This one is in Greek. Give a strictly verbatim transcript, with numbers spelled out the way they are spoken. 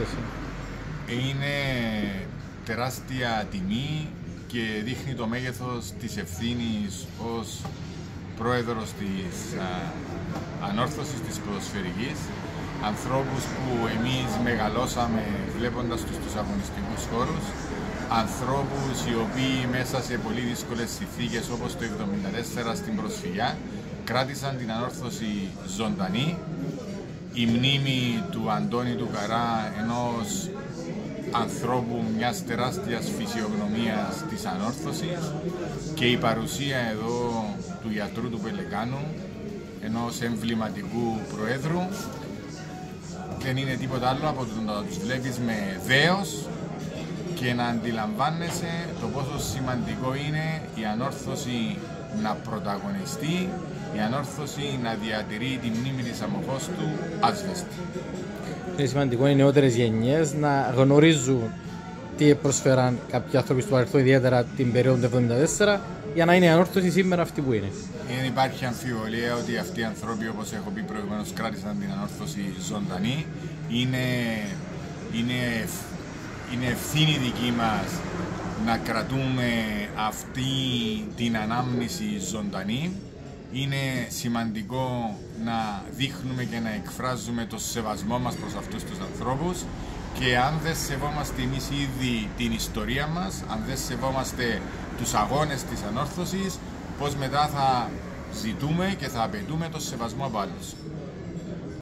Ανόρθωση? Είναι τεράστια τιμή και δείχνει το μέγεθος της ευθύνης ως πρόεδρος της α, Ανόρθωσης της ποδοσφαιρικής. Ανθρώπους που εμείς μεγαλώσαμε βλέποντας τους στους αγωνιστικούς χώρους. Ανθρώπους οι οποίοι μέσα σε πολύ δύσκολες συνθήκες όπως το εβδομήντα τέσσερα στην προσφυγιά κράτησαν την Ανόρθωση ζωντανή. Η μνήμη του Αντώνη του Καρά, ενός ανθρώπου μιας τεράστιας φυσιογνωμίας της Ανόρθωσης, και η παρουσία εδώ του γιατρού του Πελεκάνου, ενός εμβληματικού προέδρου, δεν είναι τίποτα άλλο από το να τους βλέπεις με δέος και να αντιλαμβάνεσαι το πόσο σημαντικό είναι η Ανόρθωση να πρωταγωνιστεί, η Ανόρθωση να διατηρεί τη μνήμη της αμοχώστου άσβεστη. Είναι σημαντικό οι νεότερες γενιές να γνωρίζουν τι προσφέραν κάποιοι άνθρωποι στο παρελθόν, ιδιαίτερα την περίοδο του εβδομήντα τέσσερα, για να είναι η Ανόρθωση σήμερα αυτή που είναι. Δεν υπάρχει αμφιβολία ότι αυτοί οι άνθρωποι, όπως έχω πει προηγουμένως, κράτησαν την Ανόρθωση ζωντανή. Είναι, είναι, είναι ευθύνη δική μας να κρατούμε αυτή την ανάμνηση ζωντανή. Είναι σημαντικό να δείχνουμε και να εκφράζουμε το σεβασμό μας προς αυτούς τους ανθρώπους, και αν δεν σεβόμαστε εμείς ήδη την ιστορία μας, αν δεν σεβόμαστε τους αγώνες της Ανόρθωσης, πώς μετά θα ζητούμε και θα απαιτούμε το σεβασμό από άλλους.